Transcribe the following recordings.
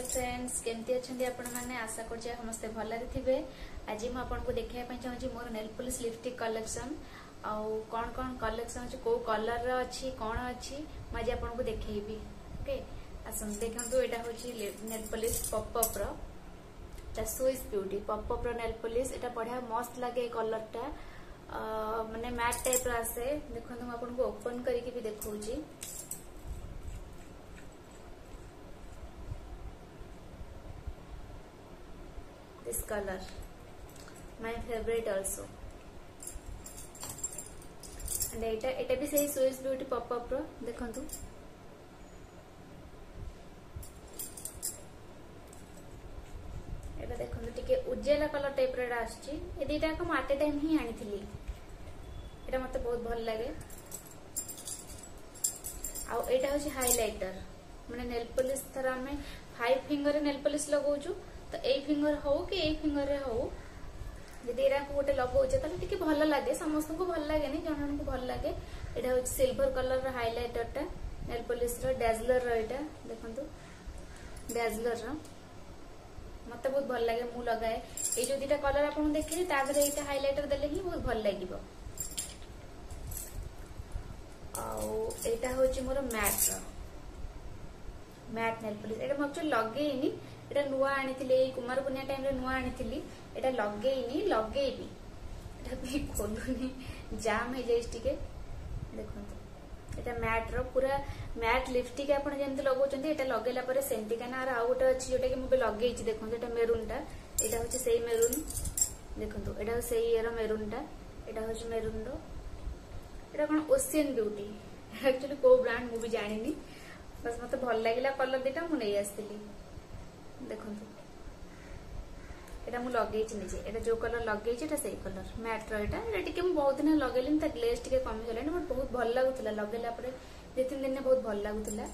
Friends केमती अच्छे आपण मैंने आशा कर समस्ते भल थे। आज मुझे आपको देखा चाहिए मोर नेल पॉलिश लिपस्टिक कलेक्शन आउ कौन कौन कलेक्शन अच्छे कौ कलर अच्छी कौन अच्छी मुझे आपको देखी। ओके आसन देखो यहाँ हूँ नेल पॉलिश पॉपअप रो स्विस ब्यूटी पॉपअप रो नेल पॉलिश एटा बढ़िया मस्त लगे कलर टा माने मैट टाइप आसे। देखो मुझे आपको ओपन करके भी देखौची। This color my favorite also and एटा भी सही स्विस ब्यूटी पॉपअप रो देखंतु एटा देखंतु टिके उज्जैला कलर टाइप रे आछी। ए दीटा को माटे टाइम ही आनीथिली एटा मते बहुत भल लागे। आ एटा होची हाइलाइटर माने नेल पॉलिश थरा हमें 5 फिंगर नेल पॉलिश लगाउछु तो ए फिंगर हो कि ए फिंगर रे हो जदि एरा को गोटे लगाउछे ताले टिके भल लागे। समस्त को भल लागे नहीं जन जन को भल लागे। एटा होची सिल्वर कलर रो हाइलाइटर टा नेल पॉलिश रो डैजलर रो एटा देखंतु डैजलर रो मते बहुत भल लागे। मु लगाए ए जो दीटा कलर आपन देखिले ता दरे एटा हाइलाइटर देले ही बहुत भल लागिबो। आउ एटा होची मोर मैट नेल पॉलिश एटा म एक्चुअली लगेइनी एटा नुआ आनीथिले कुमार पुनिया टाइम रे नुआ आनीथिली एटा लगेइनी लगेइबी एटा भी खोलुनी जाम हे जाइस टिके देखंतु एटा मैट रो पूरा मैट लिपस्टिक आपण जेंति लगोचंती एटा लगेला परे सेंटी काना आ गोटे अछि जोटा कि मुबे लगेइछि देखंतु एटा मेरून टा एटा होछि सेही मेरून देखंतु एटा सेही एरो मेरून टा एटा होछि मेरून रो एटा कोन ओशियन ब्यूटी एक्चुअली को ब्रांड मु भी जानिनी बस मते भल लागिला कलर देटा मु नै आस्तिली देखंतु एटा मु लगेइछि निजे एटा जो कलर लगेइछि एटा सेही कलर मैट रो एटा टिके मु बहुत दिन लगेलिन ता ग्लेज टिके कमी गलानी बट बहुत भल लागुतला लगेला परे 2-3 दिन बहुत भल लागुतला।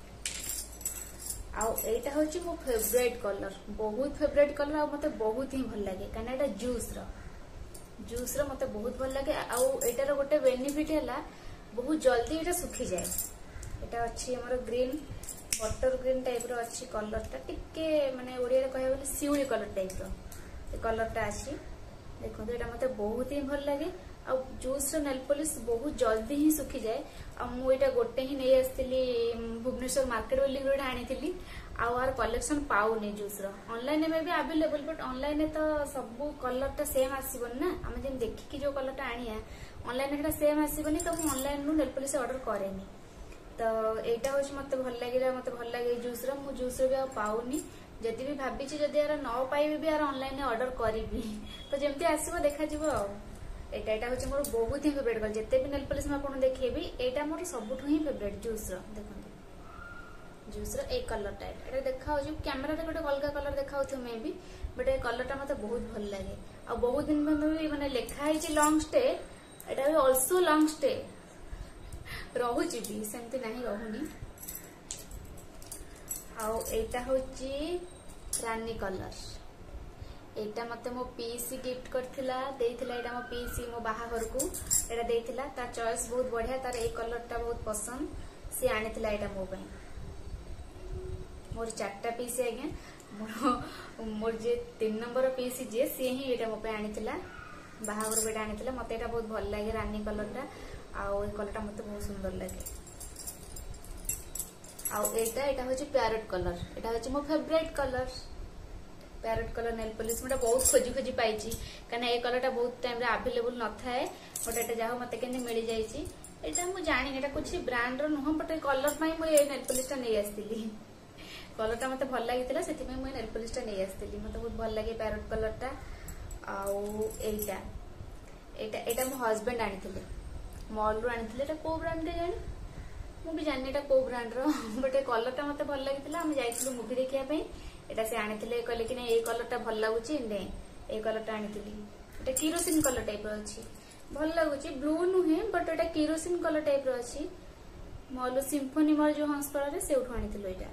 आ एटा होछि मो फेवरेट कलर बहुत फेवरेट कलर आ मते बहुत ही भल लागे काना एटा जूस रो मते बहुत भल लागे। आ एटार गोटे बेनिफिट हैला बहुत जल्दी एटा सुखी जाए। एटा अछि हमर ग्रीन बटर ग्रीन टाइप रो अच्छी कलर टा टिके माने ओडिया रे कहबे सिउली कलर टाइप रो ए कलर टा अछि देखो एटा मते बहुत ही भल लागे। आ जूस रो नेल पॉलिश बहुत जल्दी ही सुखी जाए। आ मु एटा गोटे ही नै आस्तिली भुवनेश्वर मार्केट वाली गोटे आनीथिली आ आर कलेक्शन पाउनी जूस रो ऑनलाइन में भी अवेलेबल बट ऑनलाइन तो सब कलर टा सेम आसीबन ना हम जेन देखि कि जो कलर टा आनिया ऑनलाइन एटा सेम आसीबनी तो मु ऑनलाइन नु नेल पॉलिश ऑर्डर करेनी। तो एटा होछि मते भल लागिला मते भल लागे जूस रो मु जूस रो भी पाउनी जदि भी भाबी छी जदि यार न पाइबे भी यार ऑनलाइन ऑर्डर करिबी तो जेमती आसीबो देखा जिवो। आ एटा होछि मोर बहुत ही फेवरेट कलर जते भी नेल पॉलिश में आपन देखिबी एटा मोर सबुठ ही फेवरेट जूस रो देखंतु जूस रो एक कलर टाइप एटा देखा हो कैमरा रे गोटे अलगा कलर देखा होथि मे भी बट ए कलर टा मते बहुत भल लागे। आ बहुत दिन भी माने लेखा है जे लॉन्ग स्टे एटा भी आल्सो लॉन्ग स्टे रहुची भी सेमती नहीं रहुनी। आउ एटा होची रानी कलर एटा मते मो पीसी गिफ्ट करथिला देइथिला एटा मो पीसी मो बाहाघर को एटा देइथिला ता चॉइस बहुत बढ़िया तार ए कलर टा बहुत पसंद से आनीथिला एटा मो पई मोर 4टा पीसी आगे मोर जे 3 नंबर पीसी जे से ही एटा मो पे आनीथिला बाहाघर बेटा आनीथिला मते एटा बहुत भल लागे रानी कलर टा आउ ए कलर टा मते बहुत सुंदर लगे। आउ एटा होची पैरेट कलर एटा होची मो favourite colour parrot colour nail polish मुटा बहुत खोजी खोजी पाइची काना ए कलर टा बहुत टाइम रे अवेलेबल न थाए बट एटा जाहो मते केने मिली जाईची। एटा मु जानि एटा कुछ ब्रांड रो नुह बट ए कलर पई मु ए नेल पॉलिश टा नै आस्तिली कलर टा मते भल लागितला सेति में मु नेल पॉलिश टा नै आस्तिली मते बहुत भल लागे पैरेट कलर टा। आउ एटा एटा एटा मो हस्बैंड आनिथिले मॉल रो आनिथिले एटा को ब्रांड रे जानि मु भी जानि एटा को ब्रांड रो बट ए कलर टा मते भल लागितला हम जाइथिलु मूवी देखिया पई एटा से आनिथिले कहले कि नै ए कलर टा भल लागुची नै ए कलर टा आनिथिली एटा केरोसिन कलर टाइप रो अछि भल लागुची ब्लू नुहे बट एटा केरोसिन कलर टाइप रो अछि मॉल सिम्फनी मॉल जो हंसपाड़ा रे से उठो आनिथिलो एटा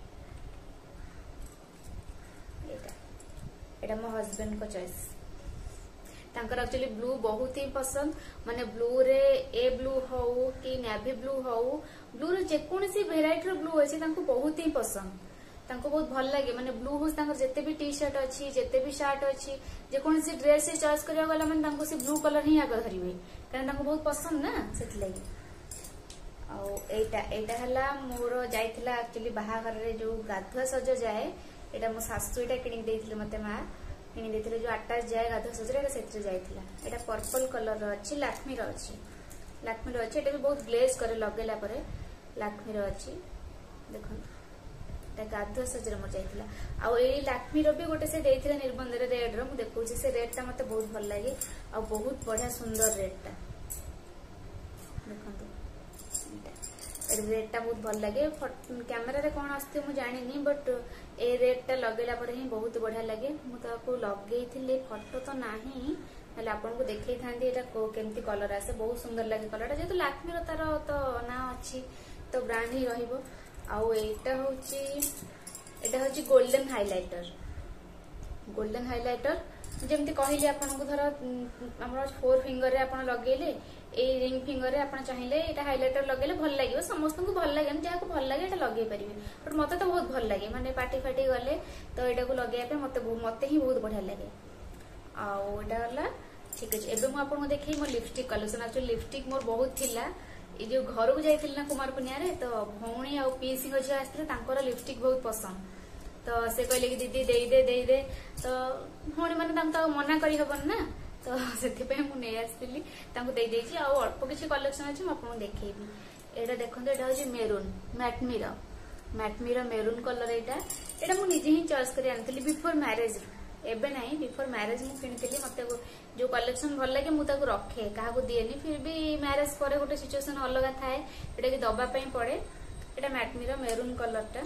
एटा मो हस्बैंड को चॉइस तांकर एक्चुअली ब्लू बहुत ही पसंद माने ब्लू रे ए ब्लू हो कि नेवी ब्लू हो ब्लू रे जेकोसी भेराइटी रो ब्लू अछि तांको बहुत ही पसंद तांको बहुत भल लगे माने ब्लू हूँ जिते भी टी शर्ट अच्छी जिते भी शार्ट अच्छी जेकोसी ड्रेस चॉइस करा गला माने तांको से ब्लू कलर ही आग धरवे कारण तांको बहुत पसंद ना से एटा मोर जाइथिला एक्चुअली बाहाघर रे जो गाधुआ सज जाए एटा मो सासु एटा किनी देथिले मते मां किनी देथिले जो अटैच जाए गाधुआ सज रे सेत्र जाइथिला एटा पर्पल कलर रो अछि लक्ष्मी रो अछि एटा भी बहुत ग्लेज करे लगेला परे लक्ष्मी रो अछि देखो एटा गाधुआ सज रे मो जाइथिला आ एई लक्ष्मी रो भी गोटे से देथिले निर्बंध रे रेड रो मु देखौ से रेड ता मते बहुत भल लागे आ बहुत बढ़िया सुंदर रेड ता देखो रेड टा बहुत भल लगे कैमेरा रे कौन आसते मु जानिनी बट ए रेड टा लगेला पर ही बहुत बढ़िया लगे मु ताको लगेइथिले फोटो तो नाही हले आपन को देखै थांदी एटा केमती कलर आसे बहुत सुंदर लगे कलर टा जेतु लक्ष्मी रो तार तो ना अछि तो ब्रांड ही रहिबो आ एटा होची गोल्डन हाइलाइटर जेमती कहली आपन को धर हमर 4 फिंगर रे आपन लगेले ए रिंग फिंगर रे आपन चाहिए एटा हाइलाइटर लगेले भल लागिवो समस्त को भल लागे जहा को भल लागे एटा लगे परिबे बट मते तो बहुत भल लागे माने पार्टी फाटी गले तो एटा को लगे पे मते ही बहुत बढ़िया लागे आ एटा हला ठीक अछि एबे मु आपन को देखै मो लिपस्टिक कलेक्शन एक्चुअली लिपस्टिक मोर बहुत थिला ए जो घर को जाइथिल ना कुमार पुनिया रे तो भौणी आ पीसी को जे आस्ते तांकर लिपस्टिक बहुत पसंद तो से कहले कि दीदी दे दे तो भौणी माने तांका मना करी हबन ना तो से मुझे आसती अल्प किसी कलेक्शन अच्छे मुझे देखी एटा देखो एटा हूँ मेरून मैटमीर मेरून कलर यहाँ मुझे ही चॉइस कर आनी बिफोर मैरेज एबे नहीं बिफोर मैरेज मुझे किनी मत जो कलेक्शन भल लगे मुझे रखे क्या दिएनी फिर भी मैरेज पर गोटे सिचुएशन अलग थाए एटा कि दबापी पड़े एटा मैटमीर मेरून कलरटा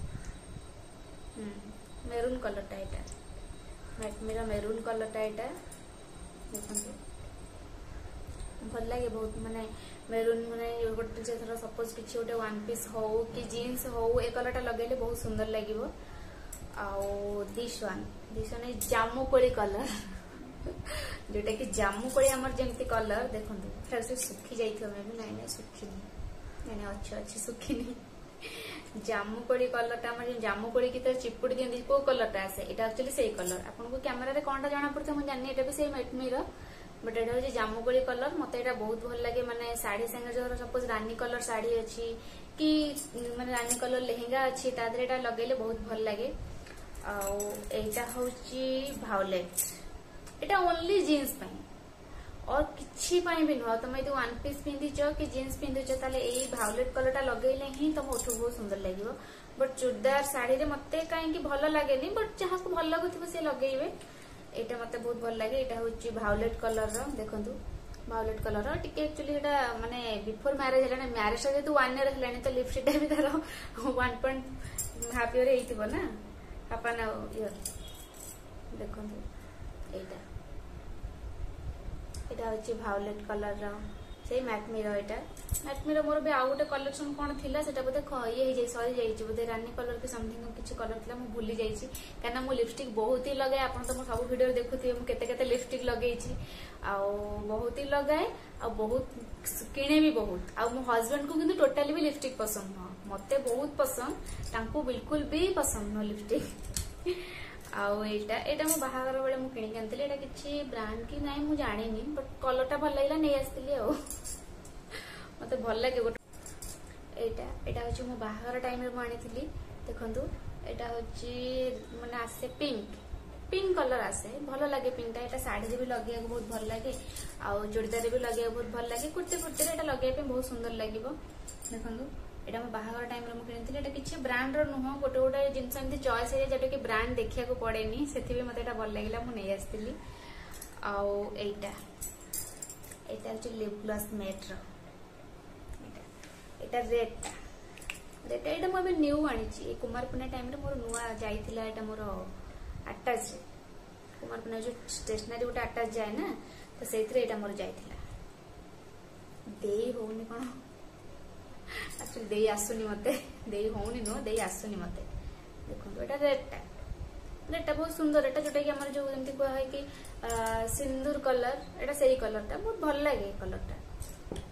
मेरून कलरटा यहाँ मैटमीर मेरून कलरटा यहाँ देखो भल लगे बहुत माने मेरून माने गोटे थर सपोज किसी गोटे वन पीस हो कि जीन्स हो ए कलरटा लगेले बहुत सुंदर लगे दिस वन जामु कोली कलर जोटा कि जामु कोली आमर जेमती कलर देखो सुखी जाइथियो मे भी नहीं सुखी नहीं अच्छी सुखी जामु कोली कलरटा हमर जामु कोली की तरह चिपुड़ी दियंती को कलरटा आसे एटा एक्चुअली सेही कलर आपन को कैमरा रे कोनटा जाना पड़ते मु जानि एटा भी सेही मैटमीर बट एटा हो जामु कोली कलर मते एटा बहुत भल लागे माने साड़ी संगे जो सपोज रानी कलर साड़ी अछि कि माने रानी कलर लेहेंगा अछि तादरे एटा लगेले बहुत भल लागे आ एटा होची भायोलेट एटा ओनली जीन्स पई और किछि पाई भी नुह तुम यदि वन पीस पिंधिच कि जीन्स पिंधुच ताले ए भायोलेट कलरटा लगेले ही तुम ओठु बहुत सुंदर लगिवो बट चूड़दार साड़ी रे मते काहे भल लागेनी बट जहा को भल लगुथिबो से लगेइबे एटा मते बहुत भल लागे एटा होची भायोलेट कलर रो देखंतु भायोलेट कलर रो टिके एक्चुअली एटा माने बिफोर मैरेज हलाने मैरेज रे तो 1 ईयर हलाने तो लिपस्टिक भी तार 1.5 ईयर हेतिबो ना हाफन ईयर देखंतु एटा एटा होची भायोलेट कलर रो से मैटमीर मोर भी आउ गोटे कलेक्शन कौन थिला सेटा बोधे ये ही सरी जाइए बोधे रानी कलर की समथिंग किसी कलर थिला मु भूली जाइए कहीं मु लिपस्टिक बहुत ही लगाए आप तो सब वीडियो देखुए मुझे केते लिपस्टिक लगे बहुत ही लगाए आ बहुत किणे भी बहुत आ मो हस्बैंड को किंतु टोटली भी लिपस्टिक पसंद नुह मते बहुत पसंद तांको बिल्कुल भी पसंद नुह लिपस्टिक आईटा मो बाहागर बेले मुझे किणी आनी एटा किसी ब्रांड की ना मुझे जानी बट कलरटा भल लगे नहीं आसती मत भल लगे गोटे एटा हूँ मो बाहागर टाइम रे आनी देखु एटा हूँ माने आसे पिंक कलर आसे भल लगे पिंकटा एटा साड़ी भी लगे बहुत भल लगे आउ चूड़ीदार भी लगे बहुत भल लगे कुर्ती फुर्ती एटा लगे बहुत सुंदर लगे देखो एटा मो बाहागर टाइम रे मुझे किनी एटा किछि ब्रांड रो नुह गोटे गोटे जिनस एमती चॉइस है जेटा कि ब्रांड देखिया को पड़ेनी सेथि मते एटा भल लागला मु नै आस्तिली आउ एटा एक्चुअली लिप ग्लॉस मैट रो एटा रेड एटा मो न्यू आनी कुमार पूर्णिमा टाइम रे मोर नुआ जाइथिला एटा मोर अटैच कुमार पूर्णिमा जो स्टेशनरी गोटे अटैच जाए ना तो सेथरे एटा मोर जाइथिला देई होनी कोन एक्चुअली दे आसुनी मते दे होनी नो दे आसुनी मते देखो एटा रेडटा बहुत सुंदर एटा जोटा कि हमर जो जेमति को है कि सिंदूर कलर एटा सही कलरटा बहुत भल लागे कलरटा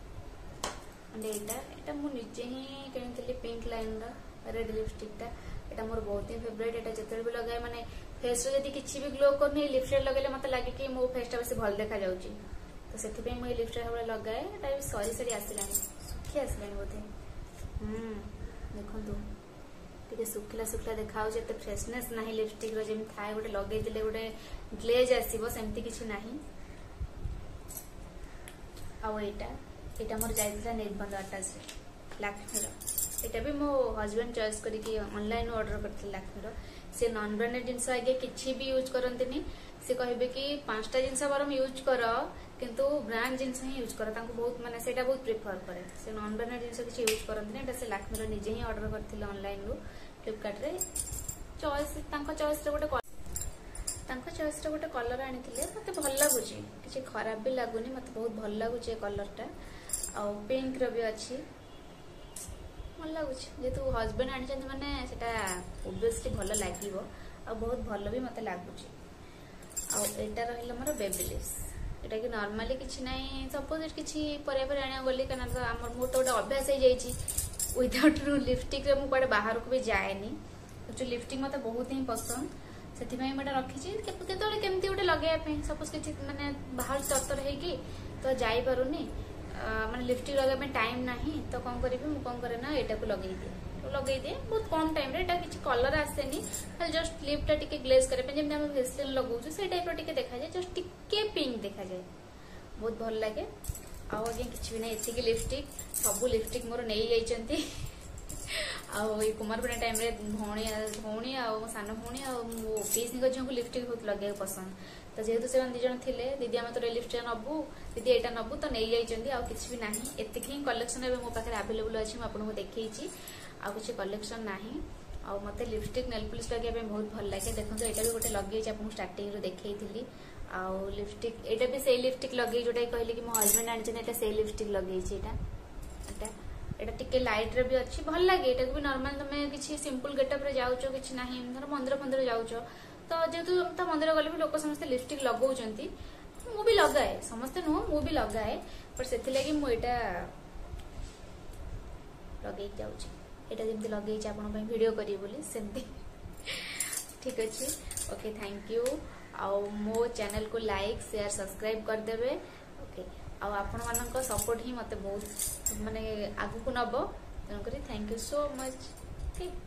एटा एटा मु निजे ही किनितली पिंक लाइन रा रेड लिपस्टिकटा एटा मोर बहुत ही फेवरेट। एटा जतले भी लगाए माने फेस रे जदी किछि भी ग्लो करनी लिपस्टिक लगेले मते लागे कि मो फेस टा बेसी भल देखा जाउची। तो सेति पे मो लिपस्टिक हमरे लगाए। एटा भी सरी सरी आसिलानी सुखी आसिलानी बोथे। देखंतु टिके सुखला सुखला देखाउ जे त फ्रेशनेस नाही लिपस्टिक रो जेम थाए गोटे लगे दिले गोटे ग्लेज आसीबो सेमती किछि नाही। आउ एटा मोर जाइतला निर्बंध अटैच लैक्मे रो। एटा भी मो हस्बैंड चॉइस करी कि ऑनलाइन ऑर्डर करथिल लैक्मे रो। से नॉन ब्रांडेड जिंस आगे किछि भी यूज करंतनी। से कहबे कि 5टा जिंस बरम यूज करो किंतु ब्रांड जिंस ही यूज करो। तांको बहुत माने सेटा बहुत प्रेफर करे। से नॉन ब्रांडेड जिंस किछि यूज करंतनी। एटा से लैक्मे रो निजे ही ऑर्डर करथिल ऑनलाइन रो फ्लिपकार्ट रे। चॉइस तांको चॉइस रे गोटे कलर आनिथिले मते भल लागुची किछि खराब भी लागुनी। मते बहुत भल लागुची कलर टा। आ पिंक रो भी अछि भल लागुची। जेतु हस्बैंड आनिचंत माने सेटा ऑब्वियसली भल लागिवो आ बहुत भल भी मते लागुची। आ एटा रहिला मोर बेबी लिप्स। एटा कि नॉर्मली किछि नाही सपोज किछि परिया आनिया गली कना तो हमर मो तो अभ्यास हो जाईची विदाउट लिपस्टिक रे मु पड़े बाहर को भी जाएनी। जो लिपस्टिक मते बहुत ही पसंद सेति में मटा रखी छी केतोले केमती उठे लगे पे सपोज किछि माने बाहर ततर हे कि तो जाई पारुनी माने लिपस्टिक लगे पे टाइम नाही तो कोन करबी मु कोन करे ना एटा को लगेई दे बहुत कम टाइम रे। एटा किछि कलर आसेनी खाली जस्ट लिप टा टिके ग्लेज करे पे जेम हम फेशियल लगाउछु से टाइप रो टिके देखा जाय जस्ट टिके पिंक देखा जाय बहुत भल लागे। आ आगे किछि भी नै एति लिपस्टिक सब लिपस्टिक मोर नै जाइचंती। आउ ये कुमार पूर्णिमा टाइम रे भौणी आ सान भौणी आ मो पीसी को झियो लिपस्टिक बहुत लगे पसंद। तो जेहेतु से दी जन थिले दीदी हम तो लिपस्टिक नबु दीदी एटा नबु तो नै जाइचंती। आ किछि भी नाही एतिक ही कलेक्शन एबे मो पाखे अवेलेबल अछि। म आपन को देखैछि आ कुछ कलेक्शन नाही। आ मते लिपस्टिक नेल पॉलिश लगे पे बहुत भल लागे। देखो एटा भी गोटे लगे छै आपन स्टार्टिंग रो देखैथिली। आ लिपस्टिक एटा भी सेही लिपस्टिक लगे जोटा कहले कि मो हस्बैंड आनिछन एटा सेही लिपस्टिक लगे छै। एटा टिके लाइट रे भी अच्छी भल लगे। एटा भी नॉर्मल तमे किछि सिंपल गेटअप रे जाउचो किछि नाही धर मंदिर जाउचो तो जेतु त मंदिर गले भी लोक समस्त लिपस्टिक लगाउचंती मु भी लगाए समस्त नो मु भी लगाए पर सेति लागि मु एटा लगे जाउची। एटा जेमति लगे छै आपन पे वीडियो करी बोली सेमति ठीक अछि। Okay thank you. आ मो चैनल को लाइक शेयर सब्सक्राइब कर देबे। ओके आ आपण मानक सपोर्ट ही मते बहुत माने आगु को नबो तेन करी thank you so much. Okay.